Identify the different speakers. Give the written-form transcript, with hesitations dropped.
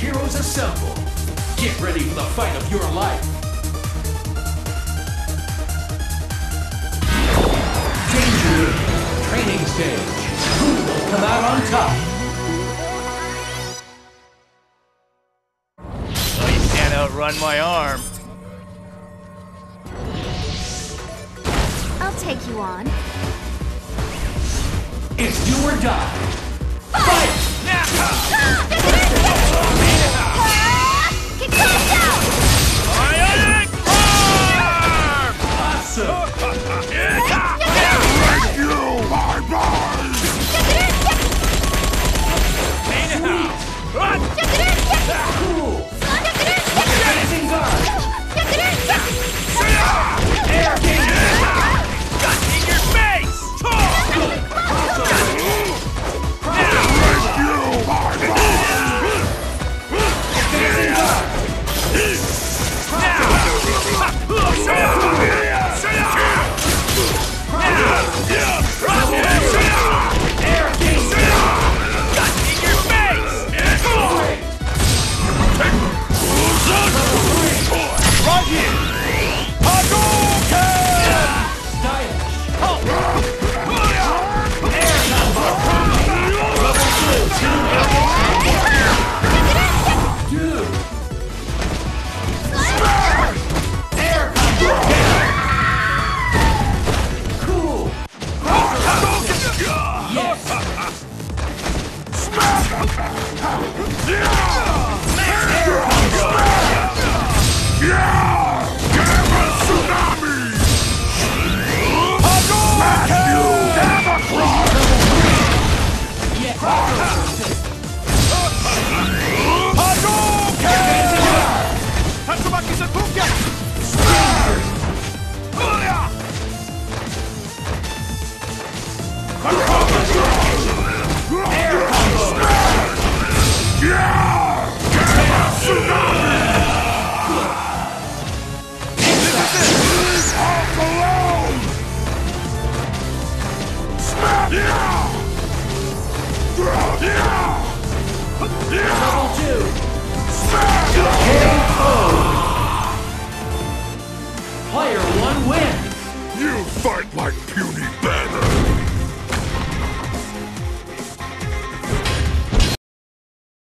Speaker 1: heroes assemble. Get ready for the fight of your life. Danger! Training stage. Who will come out on top?
Speaker 2: Oh, you can't outrun my arm.
Speaker 3: I'll take you on.
Speaker 1: It's do or die. Fight!
Speaker 3: Get close out!
Speaker 2: Ionic arm!
Speaker 1: Awesome!
Speaker 4: Thank you! Bye-bye!
Speaker 1: Cool! Amazing guard! Air king!
Speaker 2: Got in your face!
Speaker 1: Good! Awesome!
Speaker 4: Thank you! Bye-bye!
Speaker 1: Amazing guard! Air king!
Speaker 2: Got in your face! Right here! Hadouken!
Speaker 1: Stylish! Dude! Air combo! Cool! Yes! Level 2! Player 1 wins!
Speaker 4: You fight like puny banners!